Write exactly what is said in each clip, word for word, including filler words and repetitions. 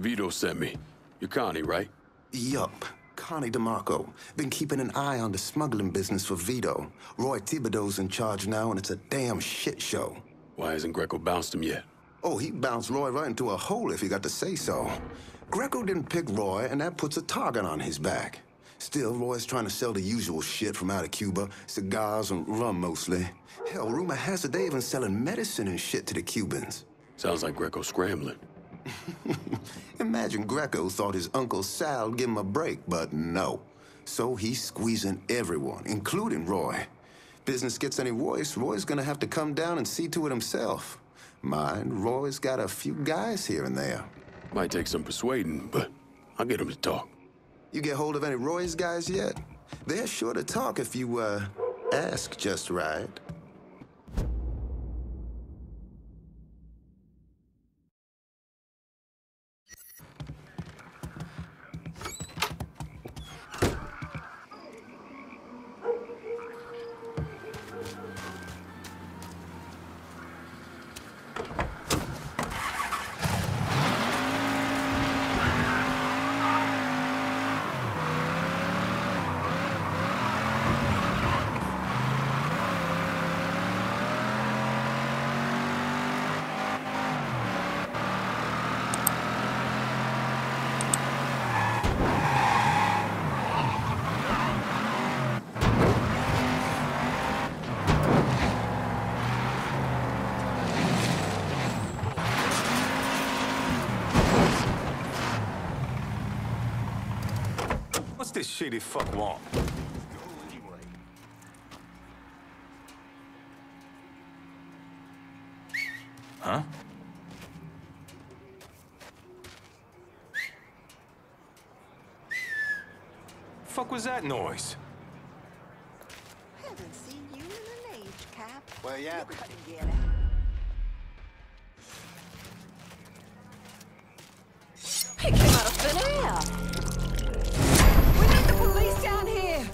Vito sent me. You're Connie, right? Yup. Connie DeMarco. Been keeping an eye on the smuggling business for Vito. Roy Thibodeau's in charge now, and it's a damn shit show. Why hasn't Greco bounced him yet? Oh, he bounced Roy right into a hole if he got to say so. Greco didn't pick Roy, and that puts a target on his back. Still, Roy's trying to sell the usual shit from out of Cuba. Cigars and rum, mostly. Hell, rumor has it they even selling medicine and shit to the Cubans. Sounds like Greco scrambling. Imagine Greco thought his Uncle Sal'd give him a break, but no. So he's squeezing everyone, including Roy. Business gets any worse, Roy's gonna have to come down and see to it himself. Mind, Roy's got a few guys here and there. Might take some persuading, but I'll get him to talk. You get hold of any Roy's guys yet? They're sure to talk if you, uh, ask just right. What's this shitty fuck want? Huh? Fuck was that noise? Haven't seen you in an age, Cap. Where you at? You gotta get out. He came out of thin air. We need the police down here.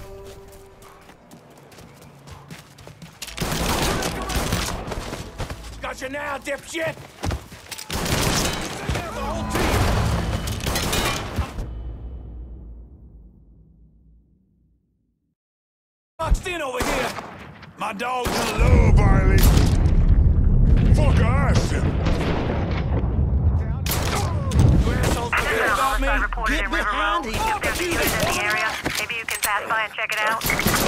Got you now, dipshit! Boxed in over here! My dog's gonna love violence! Fuck ass! Reported in River Road. If there's a unit in the area, maybe you can pass by and check it out.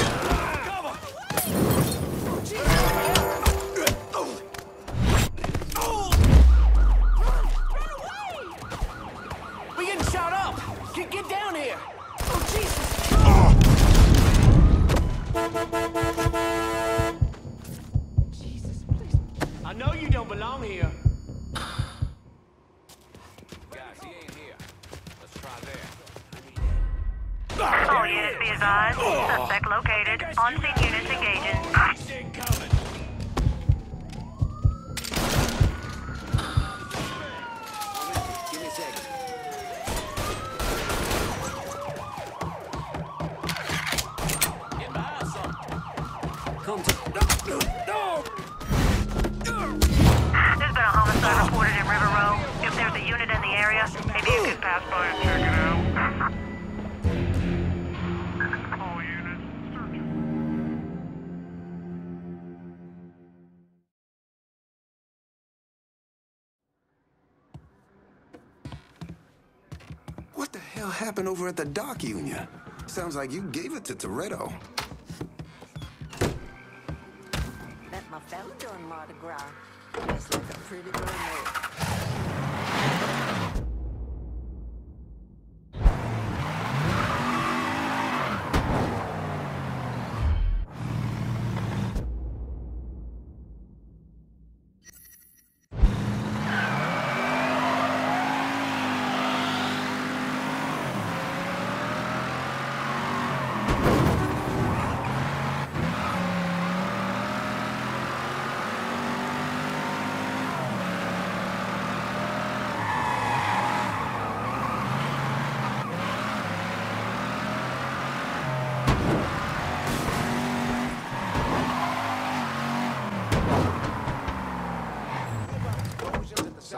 We getting shot up! Get, get down here! Oh, Jesus! Jesus, please. I know you don't belong here. All units be advised. Suspect located. On-scene units engaging. Give me a second. Get behind something. Come to... There's been a homicide reported in River Road. If there's a unit in the area, maybe you can pass by and check it out. All units, search. What the hell happened over at the dock union? Sounds like you gave it to Toretto. Met my fella during Mardi Gras. Just like a pretty girl made.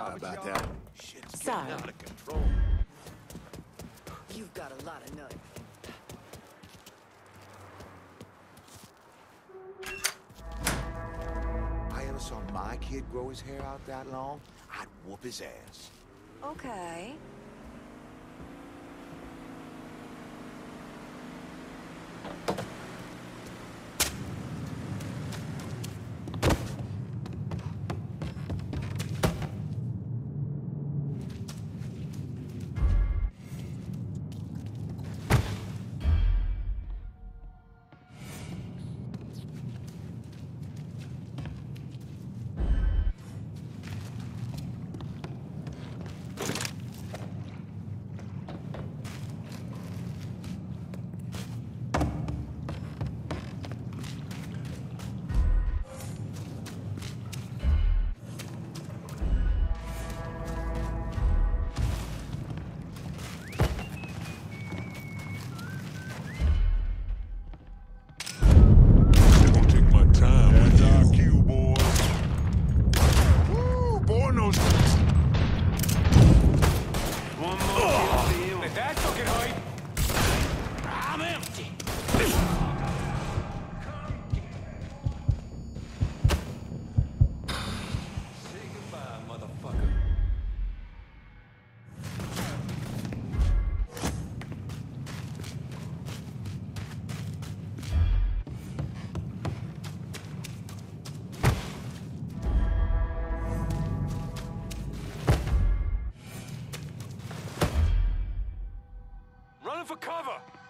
Sorry about that. Shit's Sorry. getting out of control. You've got a lot of nut. I ever saw my kid grow his hair out that long, I'd whoop his ass. Okay. For cover!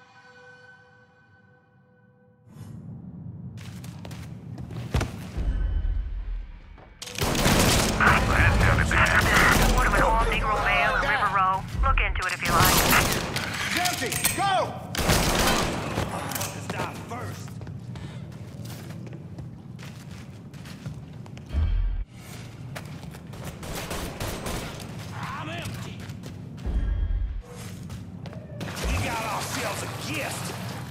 Report of an all-Negro male in River Row. Look into it if you like. Jesse, go! Let's die first. I'm empty. We got ourselves a gift.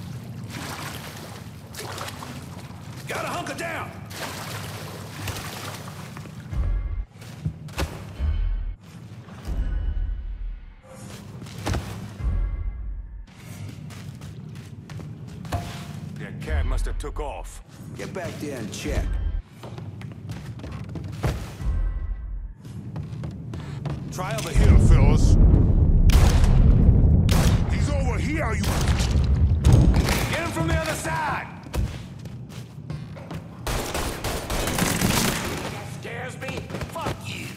Gotta hunker down. That cat must have took off. Get back there and check. Try over here, fellas. He's over here, you... Get him from the other side! That scares me? Fuck you!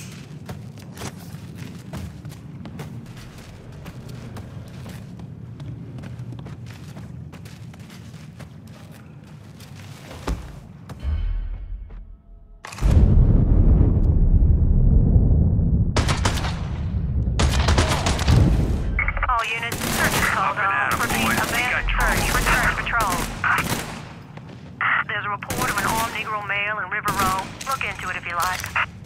All units, search is called off. Repeat, abandoned search. Return to patrol. There's a report of an armed Negro male in River Row. Look into it if you like.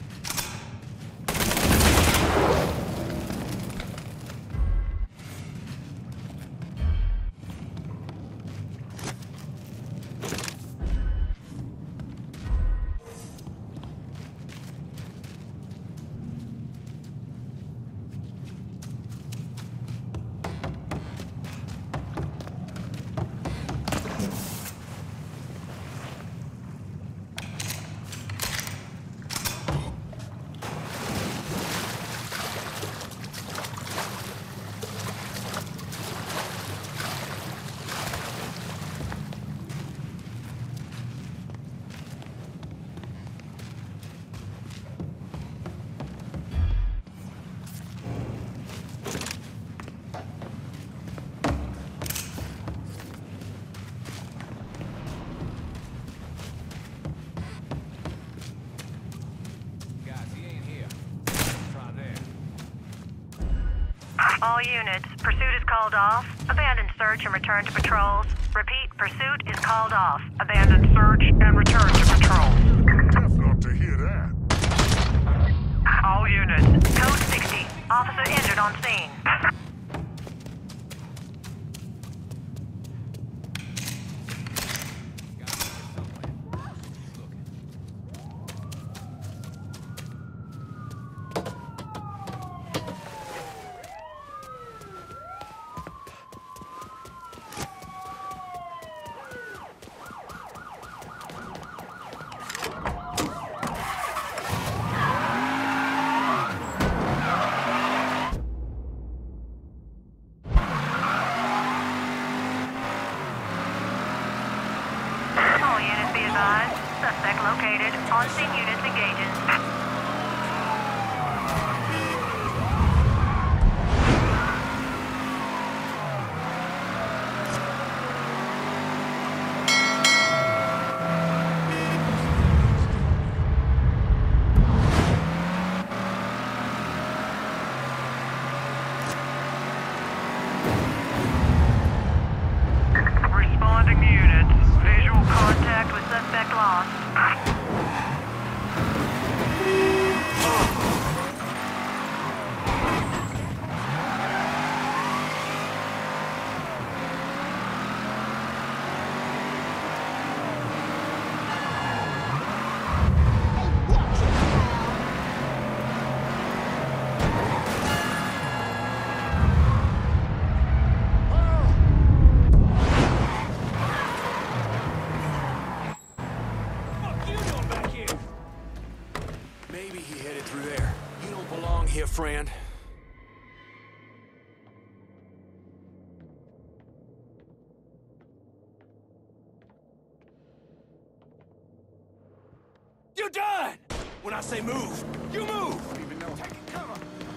All units, pursuit is called off. Abandon search and return to patrols. Repeat, pursuit is called off. Abandon search and return to patrols. Tough not to hear that. All units, code sixty. Officer injured on scene. On-scene units engaging. Responding to units. Visual contact with suspect lost. What you doing back here? Maybe he headed through there. You don't belong here, friend. You're done! When I say move, you move! Even know. Take cover!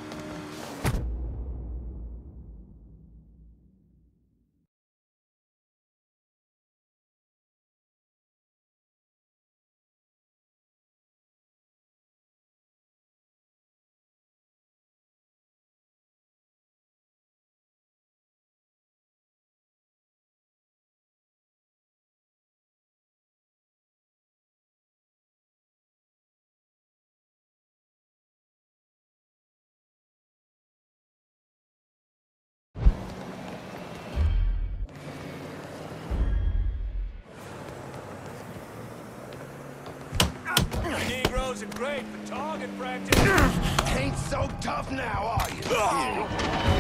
Negroes are great for target practice. Ain't so tough now, are you?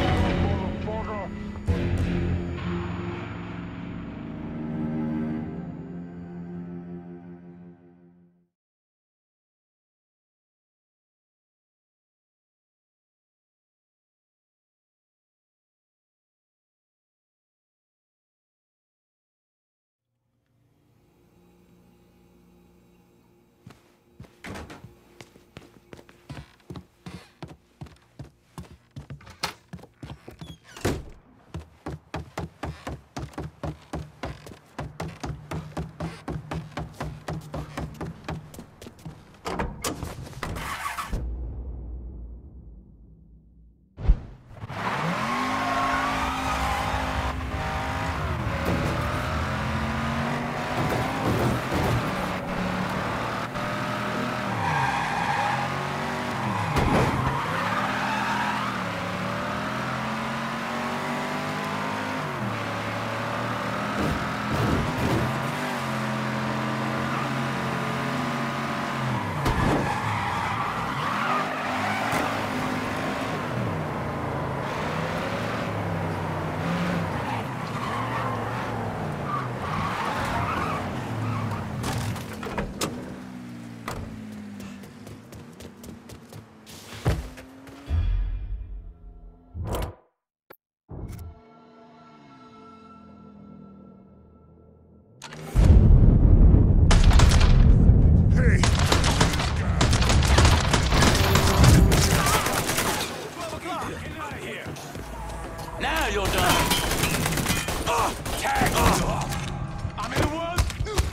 Now you're done. Uh, tag. Uh. I'm in the woods.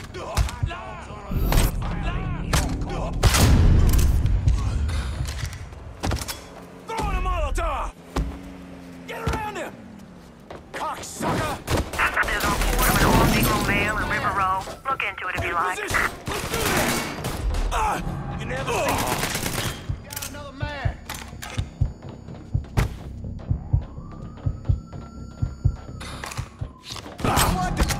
Throwing a Molotov. Get around him, cocksucker. There's a report of an all-Negro male in River Row. Look into it if you like. Position. Let's do this. Uh, you never uh. see. Got another man. What the?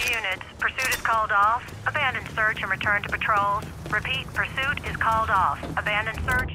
units, pursuit is called off. Abandon search and return to patrols. Repeat, pursuit is called off. Abandon search.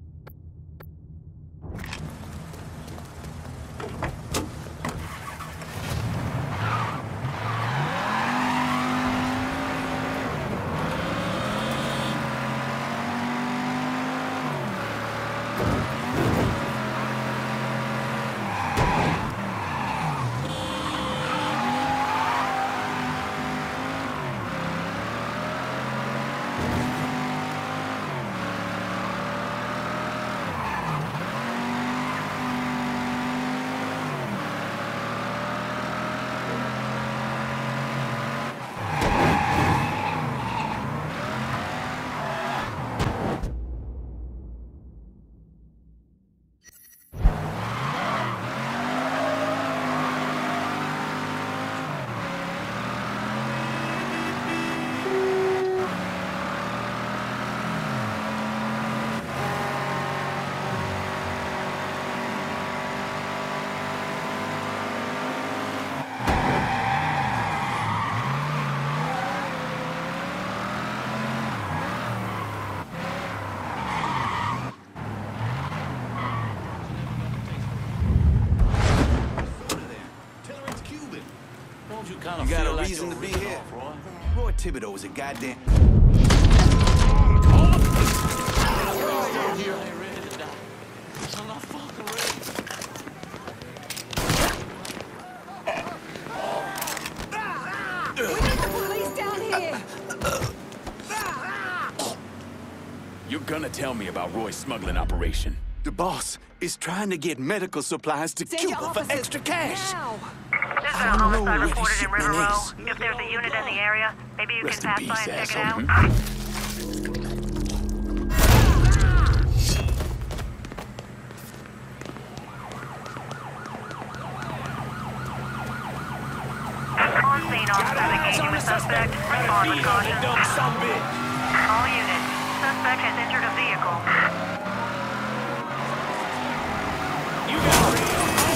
You got a reason to be here. Roy Thibodeau is a goddamn... We need the police down here! You're gonna tell me about Roy's smuggling operation. The boss is trying to get medical supplies to Send Cuba your for officers extra cash. now. There's been I a don't know homicide where reported this in River shipment Row. is. If there's a unit in the area, maybe you Rest can in pass peace, by and check it asshole. out. On scene, officers engaging the suspect. Respond with caution. All units, suspect has entered a vehicle. You got radio.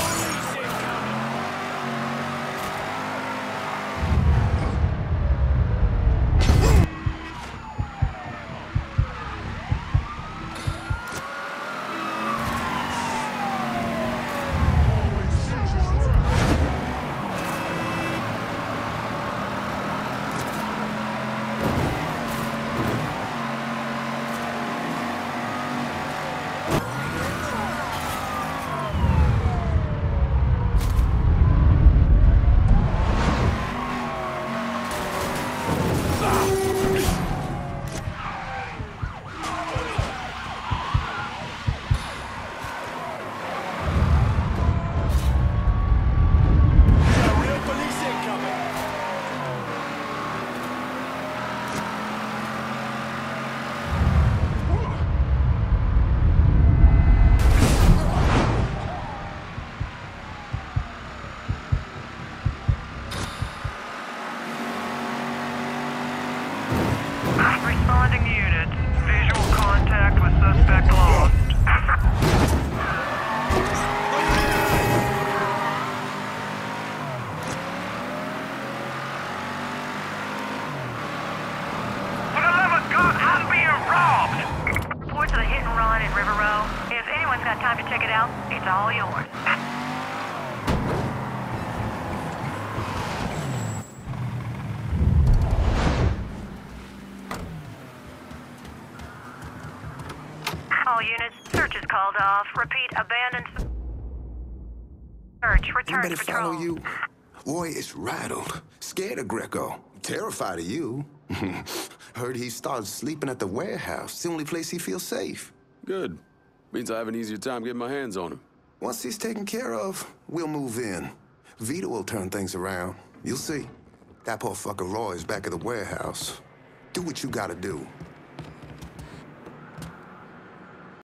Responding units. Visual contact with suspect lost. For the love of God, I'm being robbed! Reports of the hit and run in River Row. If anyone's got time to check it out, it's all yours. All units, search is called off. Repeat, abandoned search. Return Anybody to patrol. follow you? Roy is rattled, scared of Greco, terrified of you. Heard he started sleeping at the warehouse. It's the only place he feels safe. Good. Means I have an easier time getting my hands on him. Once he's taken care of, we'll move in. Vito will turn things around. You'll see. That poor fucker Roy is back at the warehouse. Do what you gotta do.